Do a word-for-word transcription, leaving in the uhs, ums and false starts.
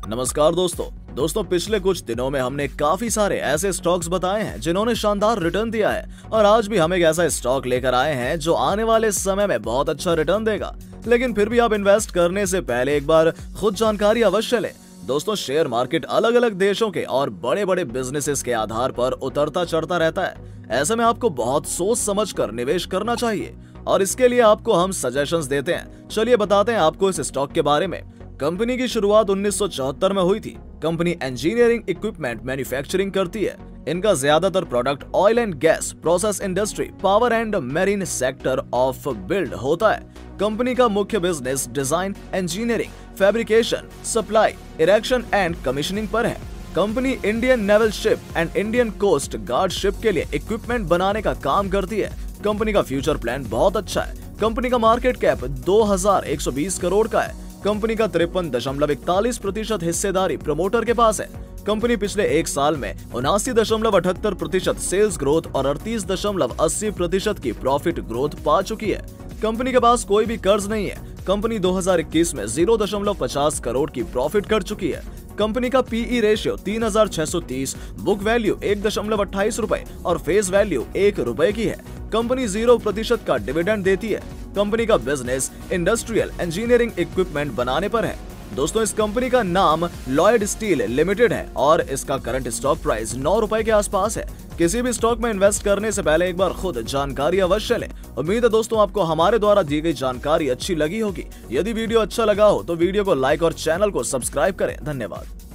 नमस्कार दोस्तों दोस्तों पिछले कुछ दिनों में हमने काफी सारे ऐसे स्टॉक्स बताए हैं जिन्होंने शानदार रिटर्न दिया है और आज भी हम एक ऐसा स्टॉक लेकर आए हैं जो आने वाले समय में बहुत अच्छा रिटर्न देगा। लेकिन फिर भी आप इन्वेस्ट करने से पहले एक बार खुद जानकारी अवश्य लें। दोस्तों शेयर मार्केट अलग अलग देशों के और बड़े बड़े बिजनेसेस के आधार पर उतरता चढ़ता रहता है। ऐसे में आपको बहुत सोच समझ कर निवेश करना चाहिए और इसके लिए आपको हम सजेशंस देते हैं। चलिए बताते हैं आपको इस स्टॉक के बारे में। कंपनी की शुरुआत उन्नीस सौ चौहत्तर में हुई थी। कंपनी इंजीनियरिंग इक्विपमेंट मैन्युफैक्चरिंग करती है। इनका ज्यादातर product oil and gas, process industry, power and marine sector of build होता है। कंपनी का मुख्य business design, engineering, fabrication, supply, erection and commissioning पर है। Company Indian naval ship and Indian coast guard ship के लिए इक्विपमेंट बनाने का काम करती है। कंपनी का फ्यूचर प्लान बहुत अच्छा है। कंपनी का मार्केट कैप दो हजार एक सौ बीस करोड़ का है। कंपनी का तिरपन दशमलव इकतालीस प्रतिशत हिस्सेदारी प्रमोटर के पास है। कंपनी पिछले एक साल में उनासी दशमलव अठहत्तर प्रतिशत सेल्स ग्रोथ और अड़तीस दशमलव अस्सी प्रतिशत की प्रॉफिट ग्रोथ पा चुकी है। कंपनी के पास कोई भी कर्ज नहीं है। कंपनी दो हजार इक्कीस में जीरो दशमलव पचास करोड़ की प्रॉफिट कर चुकी है। कंपनी का पीई रेशियो तीन हजार छह सौ तीस, बुक वैल्यू एक दशमलव अट्ठाईस रुपए और फेस वैल्यू एक रुपए की है। कंपनी जीरो प्रतिशत का डिविडेंड देती है। कंपनी का बिजनेस इंडस्ट्रियल इंजीनियरिंग इक्विपमेंट बनाने पर है। दोस्तों इस कंपनी का नाम लॉयड स्टील लिमिटेड है और इसका करंट स्टॉक प्राइस नौ रुपए के आसपास है। किसी भी स्टॉक में इन्वेस्ट करने से पहले एक बार खुद जानकारी अवश्य लें। उम्मीद है दोस्तों आपको हमारे द्वारा दी गई जानकारी अच्छी लगी होगी। यदि वीडियो अच्छा लगा हो तो वीडियो को लाइक और चैनल को सब्सक्राइब करें। धन्यवाद।